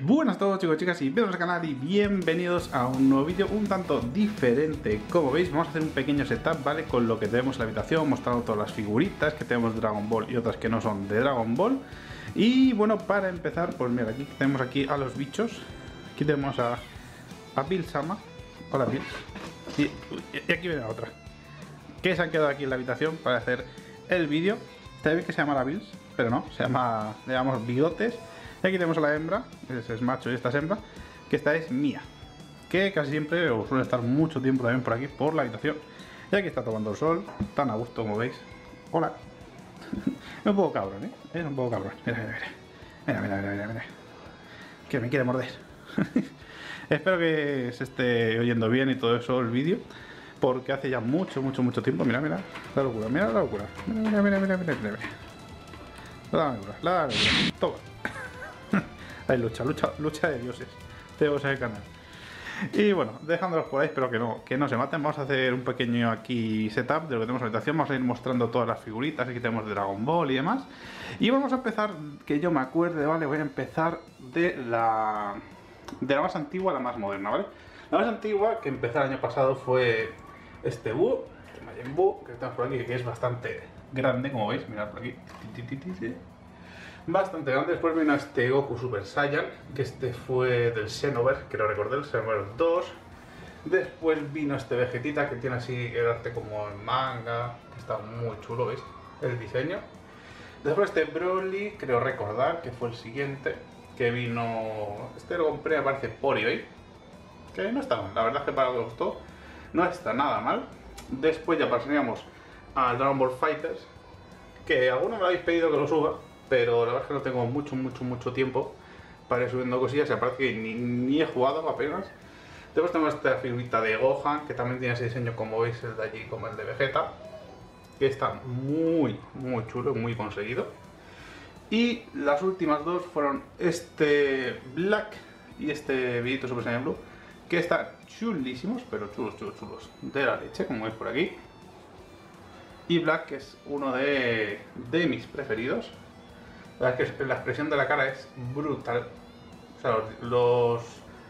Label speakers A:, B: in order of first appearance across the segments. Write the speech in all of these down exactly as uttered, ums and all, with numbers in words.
A: Buenas a todos chicos, chicas y bienvenidos al canal y bienvenidos a un nuevo vídeo un tanto diferente. Como veis vamos a hacer un pequeño setup, ¿vale? Con lo que tenemos en la habitación, mostrando todas las figuritas que tenemos de Dragon Ball y otras que no son de Dragon Ball. Y bueno, para empezar, pues mira, aquí tenemos aquí a los bichos. Aquí tenemos a, a Bill-sama. Hola Bill. Y, y aquí viene la otra, que se han quedado aquí en la habitación para hacer el vídeo. Te ve que se llama la Bills, pero no, se llama, le llamamos bigotes. Y aquí tenemos a la hembra, ese es macho y esta es hembra, que esta es mía, que casi siempre o suele estar mucho tiempo también por aquí, por la habitación. Y aquí está tomando el sol, tan a gusto como veis. Hola. Es un poco cabrón, ¿eh? Es un poco cabrón. Mira, mira, mira. Mira, mira, mira, mira. Que me quiere morder. Espero que se esté oyendo bien y todo eso el vídeo, porque hace ya mucho, mucho, mucho tiempo. Mira, mira, la locura, mira la locura. Mira, mira, mira, mira, mira, mira. La locura, la locura. Toma. Hay lucha, lucha, lucha de dioses. Tenemos en el canal. Y bueno, dejándolos por ahí, espero que no, que no se maten. Vamos a hacer un pequeño aquí setup de lo que tenemos en la habitación. Vamos a ir mostrando todas las figuritas. Aquí tenemos de Dragon Ball y demás. Y vamos a empezar, que yo me acuerde, ¿vale? Voy a empezar de la, de la más antigua a la más moderna, ¿vale? La más antigua, que empezó el año pasado, fue este Buu, este Majin Buu, que estamos por aquí, que es bastante grande, como veis. Mirad por aquí. Bastante grande. Después vino este Goku Super Saiyan, que este fue del Xenoverse, creo recordar, el Xenoverse dos. Después vino este Vegetita, que tiene así el arte como en manga, que está muy chulo, ¿veis? El diseño. Después este Broly, creo recordar, que fue el siguiente, que vino... Este lo compré, aparece por eBay, que no está mal, la verdad es que para lo que gustó, no está nada mal. Después ya pasaríamos al Dragon Ball Fighters, que algunos me lo habéis pedido que lo suba, pero la verdad es que no tengo mucho, mucho, mucho tiempo para ir subiendo cosillas. Y aparte que ni, ni he jugado apenas. Después tenemos esta figurita de Gohan, que también tiene ese diseño como veis, el de allí como el de Vegeta, que está muy, muy chulo, muy conseguido. Y las últimas dos fueron este Black y este Vegito Super Saiyan Blue, que están chulísimos, pero chulos, chulos, chulos, de la leche, como veis por aquí. Y Black, que es uno de, de mis preferidos. La verdad es que la expresión de la cara es brutal. O sea, los,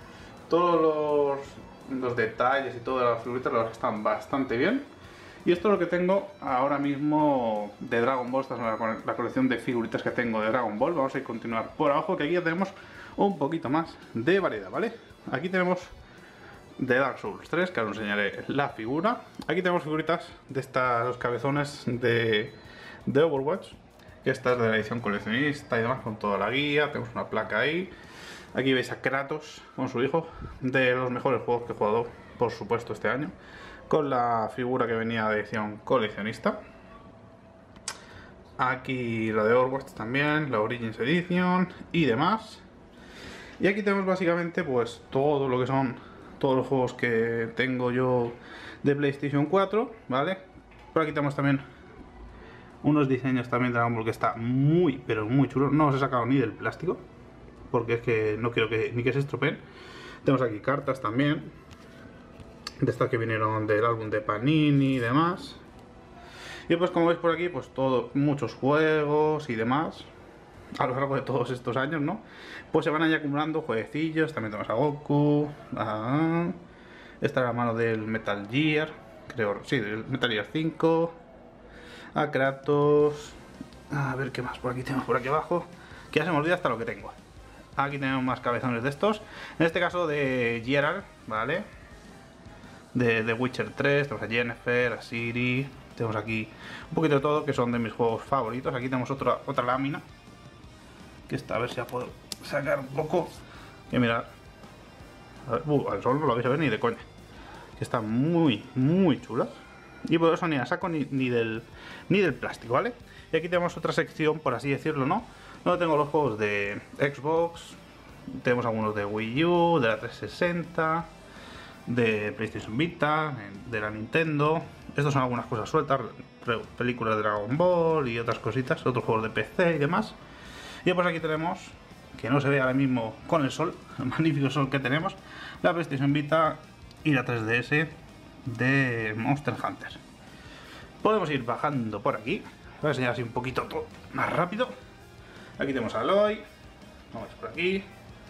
A: todos los, los detalles y todas las figuritas los están bastante bien. Y esto es lo que tengo ahora mismo de Dragon Ball. Esta es la, la colección de figuritas que tengo de Dragon Ball. Vamos a ir a continuar por abajo, que aquí ya tenemos un poquito más de variedad, ¿vale? Aquí tenemos de Dark Souls tres, que ahora os enseñaré la figura. Aquí tenemos figuritas de estas, los cabezones de, de Overwatch. Esta es de la edición coleccionista y demás, con toda la guía. Tenemos una placa ahí. Aquí veis a Kratos con su hijo, de los mejores juegos que he jugado, por supuesto, este año, con la figura que venía de edición coleccionista. Aquí la de Overwatch también, la Origins Edition y demás. Y aquí tenemos básicamente pues todo lo que son todos los juegos que tengo yo de PlayStation cuatro, ¿vale? Por aquí tenemos también unos diseños también de Dragon Ball que está muy, pero muy chulo. No os he sacado ni del plástico, porque es que no quiero que ni que se estropeen. Tenemos aquí cartas también, de estas que vinieron del álbum de Panini y demás. Y pues como veis por aquí, pues todo, muchos juegos y demás, a lo largo de todos estos años, ¿no? Pues se van ahí acumulando jueguecillos. También tenemos a Goku, a... esta es la mano del Metal Gear, creo, sí, del Metal Gear cinco. A Kratos. A ver qué más por aquí tenemos por aquí abajo, que ya se me olvida hasta lo que tengo. Aquí tenemos más cabezones de estos, en este caso de Geralt, ¿vale? De The Witcher tres, tenemos a Yennefer, a Ciri. Tenemos aquí un poquito de todo, que son de mis juegos favoritos. Aquí tenemos otra, otra lámina, que está, a ver si la puedo sacar un poco. Y mirad, a ver, uh, al sol no lo vais a ver ni de coña, que está muy, muy chula. Y por eso ni la saco ni, ni, del, ni del plástico, ¿vale? Y aquí tenemos otra sección, por así decirlo, ¿no? Donde tengo los juegos de Xbox, tenemos algunos de Wii U, de la trescientos sesenta, de PlayStation Vita, de la Nintendo. Estos son algunas cosas sueltas, películas de Dragon Ball y otras cositas, otros juegos de P C y demás. Y pues aquí tenemos, que no se ve ahora mismo con el sol, el magnífico sol que tenemos, la PlayStation Vita y la tres D S de Monster Hunter. Podemos ir bajando por aquí. Voy a enseñar así un poquito todo más rápido. Aquí tenemos a Aloy. Vamos por aquí.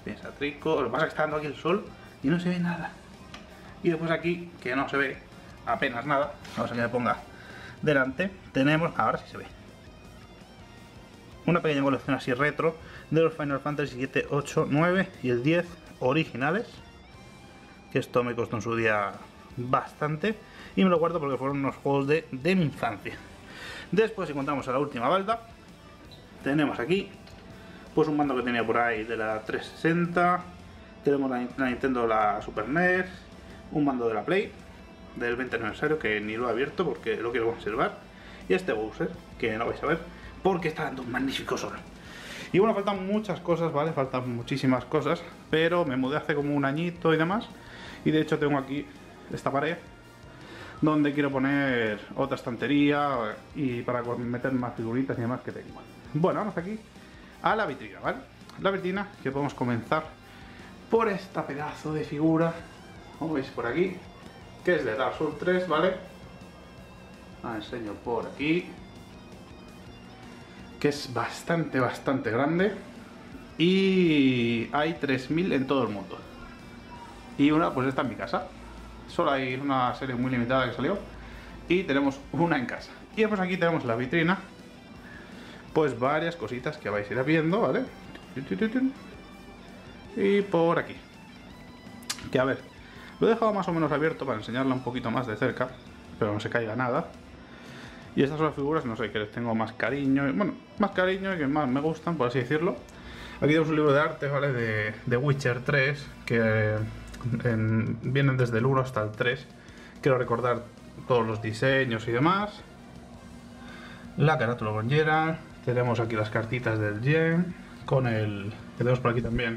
A: pensatrico. Lo que pasa es que está dando aquí el sol y no se ve nada. Y después aquí, que no se ve apenas nada, vamos a que me ponga delante, tenemos, ahora sí se ve, una pequeña colección así retro de los Final Fantasy siete, ocho, nueve y el diez originales, que esto me costó en su día bastante y me lo guardo porque fueron unos juegos de, de mi infancia. Después, si encontramos a la última balda, tenemos aquí pues un mando que tenía por ahí de la trescientos sesenta, tenemos la, la Nintendo, la Super N E S, un mando de la Play del veinte aniversario que ni lo he abierto porque lo quiero conservar, y este Bowser que no vais a ver porque está dando un magnífico sol. Y bueno, faltan muchas cosas, ¿vale? Faltan muchísimas cosas, pero me mudé hace como un añito y demás, y de hecho tengo aquí esta pared donde quiero poner otra estantería y para meter más figuritas y demás que tengo. Bueno, vamos aquí a la vitrina, ¿vale? La vitrina, que podemos comenzar por esta pedazo de figura, como veis por aquí, que es de Dark Souls tres, ¿vale? La enseño por aquí, que es bastante, bastante grande, y hay tres mil en todo el mundo. Y una, pues está en mi casa. Solo hay una serie muy limitada que salió y tenemos una en casa. Y después aquí tenemos la vitrina, pues varias cositas que vais a ir viendo, ¿vale? Y por aquí, que a ver, lo he dejado más o menos abierto para enseñarla un poquito más de cerca, pero no se caiga nada. Y estas son las figuras, no sé, que les tengo más cariño, bueno, más cariño y que más me gustan, por así decirlo. Aquí tenemos un libro de arte, ¿vale? De, de Witcher tres, que en, vienen desde el uno hasta el tres. Quiero recordar todos los diseños y demás. La carátula con Geralt. Tenemos aquí las cartitas del Gen, con el, que tenemos por aquí también,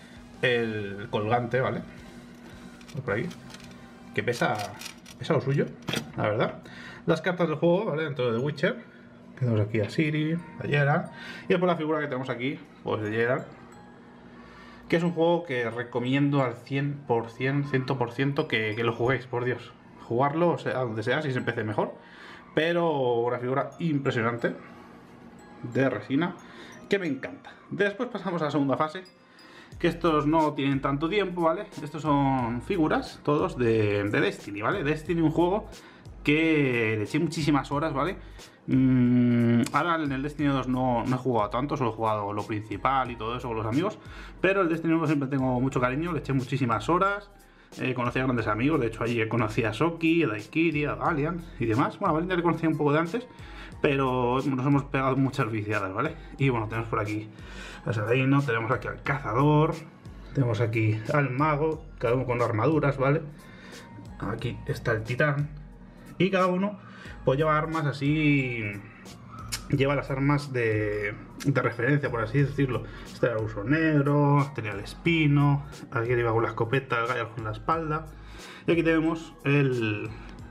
A: el colgante, ¿vale? Por aquí, que pesa, pesa lo suyo, la verdad. Las cartas del juego, ¿vale? Dentro de The Witcher. Tenemos aquí a Ciri, a Geralt. Y después la figura que tenemos aquí, pues de Geralt, que es un juego que recomiendo al cien por cien, cien por ciento que, que lo juguéis, por Dios. Jugarlo, o sea, donde sea, si se empiece mejor. Pero una figura impresionante de resina que me encanta. Después pasamos a la segunda fase, que estos no tienen tanto tiempo, ¿vale? Estos son figuras, todos de, de Destiny, ¿vale? Destiny, un juego que le eché muchísimas horas, ¿vale? Mm, ahora en el Destiny dos no, no he jugado tanto, solo he jugado lo principal y todo eso con los amigos, pero el Destiny uno siempre tengo mucho cariño, le eché muchísimas horas, eh, conocí a grandes amigos, de hecho allí conocí a Soki, a Daikiri, a Valiant y demás. Bueno, a Valiant le conocía un poco de antes, pero nos hemos pegado muchas viciadas, ¿vale? Y bueno, tenemos por aquí a Saladino, tenemos aquí al cazador, tenemos aquí al mago, cada uno con armaduras, ¿vale? Aquí está el titán, y cada uno pues lleva armas así, lleva las armas de, de referencia, por así decirlo. Este era el uso negro, tenía el espino, alguien iba con la escopeta, el gallo con la espalda, y aquí tenemos el,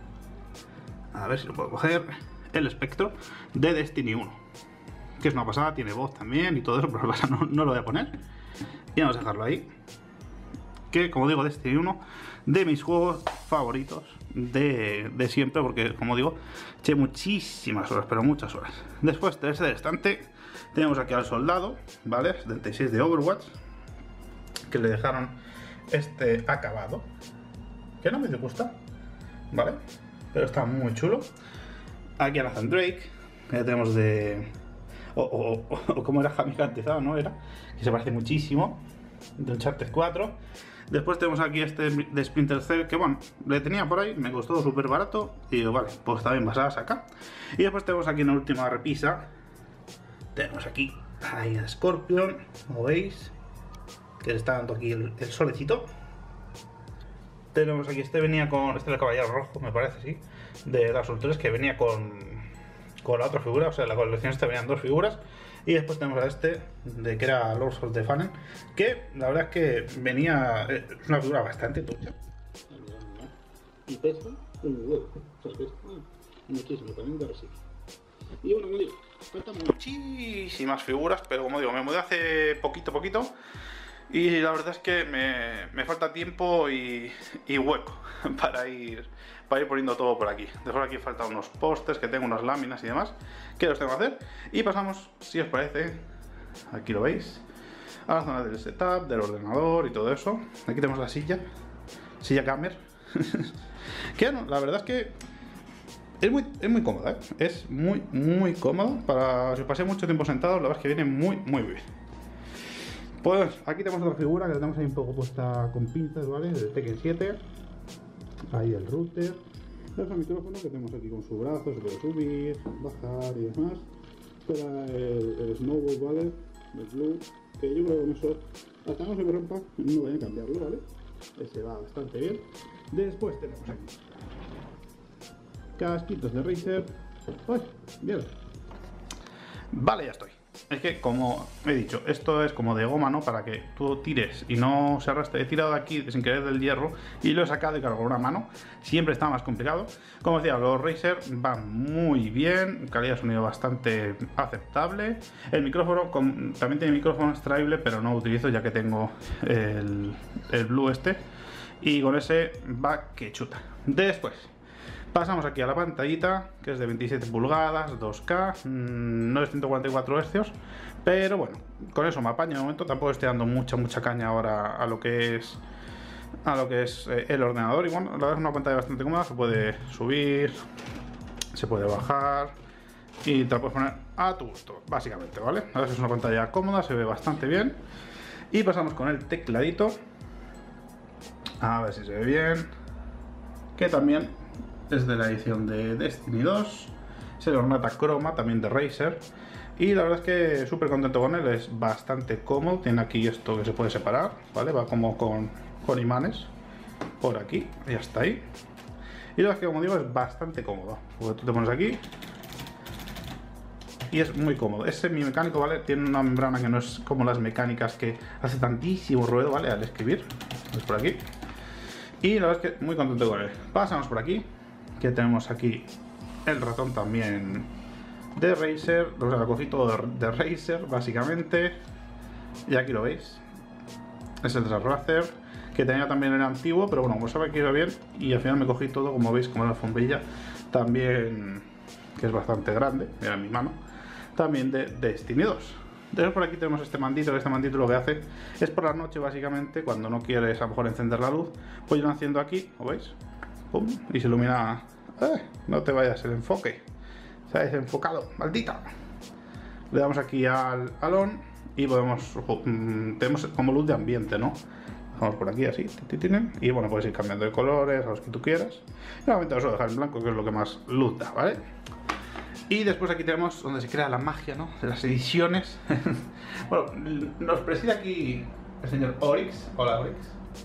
A: a ver si lo puedo coger, el espectro de Destiny uno, que es una pasada, tiene voz también y todo eso, pero lo pasa, no, no lo voy a poner y vamos a dejarlo ahí. Que, como digo, Destiny uno, de mis juegos favoritos de, de siempre, porque, como digo, eché muchísimas horas, pero muchas horas. Después, tercer estante, tenemos aquí al soldado, ¿vale? setenta y seis de Overwatch, que le dejaron este acabado, que no me disgusta, ¿vale? Pero está muy chulo. Aquí a Nathan Drake, que ya tenemos de... O, o, o, o como era Hamikantizado, ¿no? Era, que se parece muchísimo, de Uncharted cuatro. Después tenemos aquí este de Splinter Cell, que bueno, le tenía por ahí, me costó súper barato, y digo, vale, pues también vas a sacar. Y después tenemos aquí en la última repisa, tenemos aquí ahí a Scorpion, como veis, que le está dando aquí el, el solecito. Tenemos aquí, este venía con, este es el caballero rojo, me parece, sí, de Dark Souls tres, que venía con, con la otra figura, o sea, la colección esta venían dos figuras. Y después tenemos a este, de que era Lords of the Fallen, que la verdad es que venía, es una figura bastante tocha. Y pesa un huevo, o sea, pesa muchísimo, también de resina. Y bueno, como digo, faltan muchísimas figuras, pero como digo, me mudé hace poquito, poquito. Y la verdad es que me, me falta tiempo y, y hueco para ir, para ir poniendo todo por aquí. Después aquí faltan unos postes, que tengo unas láminas y demás, que los tengo que hacer. Y pasamos, si os parece, aquí lo veis, a la zona del setup, del ordenador y todo eso. Aquí tenemos la silla, silla gamer. Que no, la verdad es que es muy, es muy cómoda, ¿eh? Es muy, muy cómoda. Para si os pasé mucho tiempo sentados, la verdad es que viene muy, muy bien. Pues aquí tenemos otra figura que la tenemos ahí un poco puesta con pinzas, ¿vale? Del Tekken siete. Ahí el router. Es el micrófono que tenemos aquí con su brazo, se puede subir, bajar y demás. Para el, el Snowball, ¿vale? El Blue, que yo creo que con eso, hasta no se me rompa, no voy a cambiarlo, ¿vale? Ese va bastante bien. Después tenemos aquí casquitos de Razer. ¡Ay! Bien. Vale, ya estoy. Es que, como he dicho, esto es como de goma, ¿no? Para que tú tires y no se arrastre. He tirado de aquí sin querer del hierro y lo he sacado y claro, con una mano siempre está más complicado. Como os decía, los Razer van muy bien, calidad de sonido bastante aceptable. El micrófono con, también tiene micrófono extraíble, pero no lo utilizo ya que tengo el, el Blue este. Y con ese va que chuta. Después pasamos aquí a la pantallita, que es de veintisiete pulgadas, dos K, no es ciento cuarenta y cuatro hercios, pero bueno, con eso me apaño de momento. Tampoco estoy dando mucha mucha caña ahora a lo que es a lo que es eh, el ordenador. Y bueno, la verdad es una pantalla bastante cómoda, se puede subir, se puede bajar y te la puedes poner a tu gusto, básicamente, ¿vale? A ver si es una pantalla cómoda, se ve bastante bien. Y pasamos con el tecladito, a ver si se ve bien, que también es de la edición de Destiny dos, es el Ornata Chroma, también de Razer. Y la verdad es que súper contento con él, es bastante cómodo. Tiene aquí esto que se puede separar, ¿vale? Va como con, con imanes por aquí, y hasta ahí. Y la verdad es que, como digo, es bastante cómodo, porque tú te pones aquí y es muy cómodo. Es semimecánico, ¿vale? Tiene una membrana que no es como las mecánicas que hace tantísimo ruido, ¿vale? Al escribir, es por aquí. Y la verdad es que muy contento con él. Pasamos por aquí, que tenemos aquí el ratón también de Razer, o sea, cogí todo de, de Razer básicamente, y aquí lo veis, es el de Razer, que tenía también el antiguo, pero bueno, como sabe que iba bien, y al final me cogí todo, como veis, como la alfombrilla, también, que es bastante grande, mira en mi mano, también de Destiny dos. Después por aquí tenemos este mandito, que este mandito lo que hace es por la noche básicamente, cuando no quieres a lo mejor encender la luz, pues yo lo enciendo aquí, ¿lo veis? Pum, y se ilumina. Eh, no te vayas el enfoque, se ha desenfocado, maldita. Le damos aquí al, al on y podemos, um, tenemos como luz de ambiente, ¿no? Vamos por aquí así, y bueno, puedes ir cambiando de colores a los que tú quieras. Y nuevamente os voy a dejar en blanco, que es lo que más luz da, ¿vale? Y después aquí tenemos donde se crea la magia, ¿no? De las ediciones. Bueno, nos preside aquí el señor Oryx. Hola, Oryx.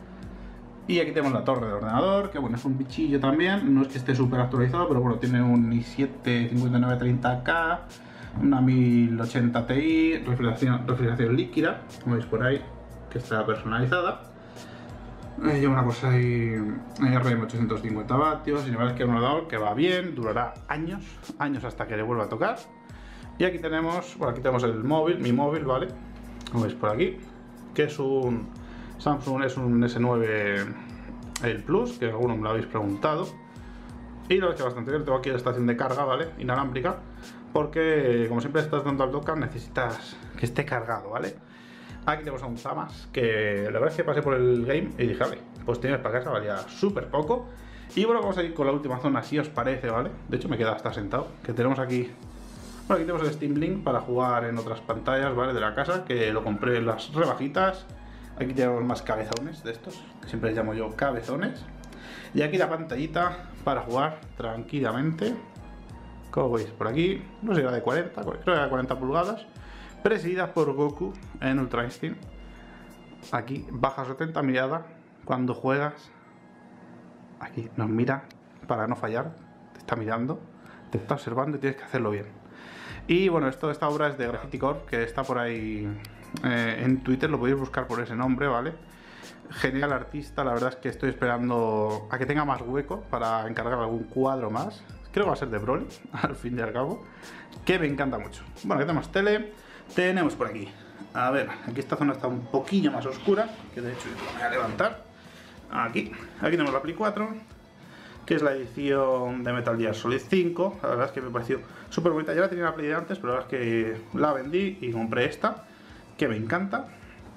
A: Y aquí tenemos la torre del ordenador, que bueno, es un bichillo también. No es que esté súper actualizado, pero bueno, tiene un i siete cincuenta y nueve treinta K, una mil ochenta Ti, refrigeración, refrigeración líquida, como veis por ahí, que está personalizada. Eh, lleva una cosa ahí, R M ochocientos cincuenta vatios, y la verdad es que es un ordenador que va bien, durará años, años hasta que le vuelva a tocar. Y aquí tenemos, bueno, aquí tenemos el móvil, mi móvil, ¿vale? Como veis por aquí, que es un Samsung, es un S nueve el Plus, que algunos me lo habéis preguntado. Y la verdad es que bastante bien. Tengo aquí la estación de carga, ¿vale? Inalámbrica, porque como siempre estás dando al tocar, necesitas que esté cargado, ¿vale? Aquí tenemos a un Zamas, que la verdad es que pasé por el game y dije, vale, pues tienes para casa, valía súper poco. Y bueno, vamos a ir con la última zona, si os parece, ¿vale? De hecho me queda hasta sentado, que tenemos aquí... Bueno, aquí tenemos el Steam Link para jugar en otras pantallas, ¿vale? De la casa, que lo compré en las rebajitas. Aquí tenemos más cabezones de estos, que siempre les llamo yo cabezones. Y aquí la pantallita para jugar tranquilamente. Como veis por aquí, no sé si era de cuarenta, creo que era de cuarenta pulgadas. Presidida por Goku en Ultra Instinct. Aquí bajas setenta mirada cuando juegas. Aquí nos mira para no fallar. Te está mirando, te está observando y tienes que hacerlo bien. Y bueno, esto, esta obra es de Graffiti Core, que está por ahí eh, en Twitter, lo podéis buscar por ese nombre, ¿vale? Genial artista, la verdad es que estoy esperando a que tenga más hueco para encargar algún cuadro más. Creo que va a ser de Broly, al fin y al cabo, que me encanta mucho. Bueno, aquí tenemos tele, tenemos por aquí, a ver, aquí esta zona está un poquillo más oscura, que de hecho yo lo voy a levantar. Aquí, aquí tenemos la Play cuatro, que es la edición de Metal Gear Solid cinco. La verdad es que me pareció súper bonita. Ya la tenía la Play de antes, pero la verdad es que la vendí y compré esta, que me encanta.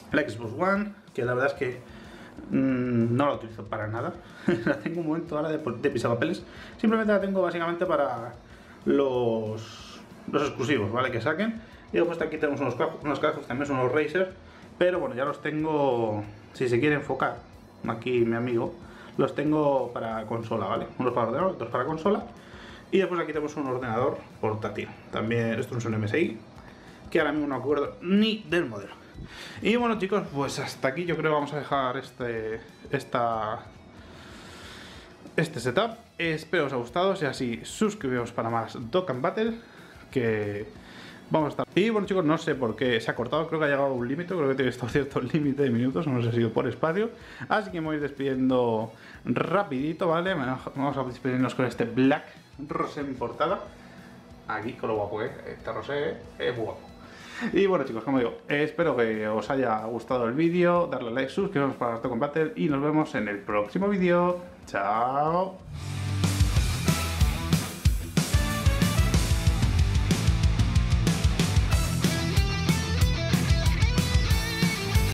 A: la Xbox One, que la verdad es que mmm, no la utilizo para nada. La tengo un momento ahora de, de pisapapeles. Simplemente la tengo básicamente para los, los exclusivos, ¿vale? Que saquen. Y después aquí tenemos unos cascos, unos cascos también son unos Razer. Pero bueno, ya los tengo, si se quiere enfocar, aquí mi amigo, los tengo para consola, ¿vale? Unos para ordenador, otros para consola. Y después aquí tenemos un ordenador portátil. También, esto es un M S I, que ahora mismo no me acuerdo ni del modelo. Y bueno chicos, pues hasta aquí yo creo que vamos a dejar este, esta, este setup. Espero os haya gustado, si así suscribiros para más Dokkan Battle, que vamos a estar... Y bueno chicos, no sé por qué se ha cortado, creo que ha llegado a un límite, creo que tiene estado cierto límite de minutos, no sé si ha sido por espacio. Así que me voy despidiendo rapidito, ¿vale? Vamos a despedirnos con este Black Rosé en portada. Aquí con lo guapo, ¿eh? Este rosé es guapo. Y bueno chicos, como digo, eh, espero que os haya gustado el vídeo, darle like, suscribiros para Dokkan Battle y nos vemos en el próximo vídeo. Chao.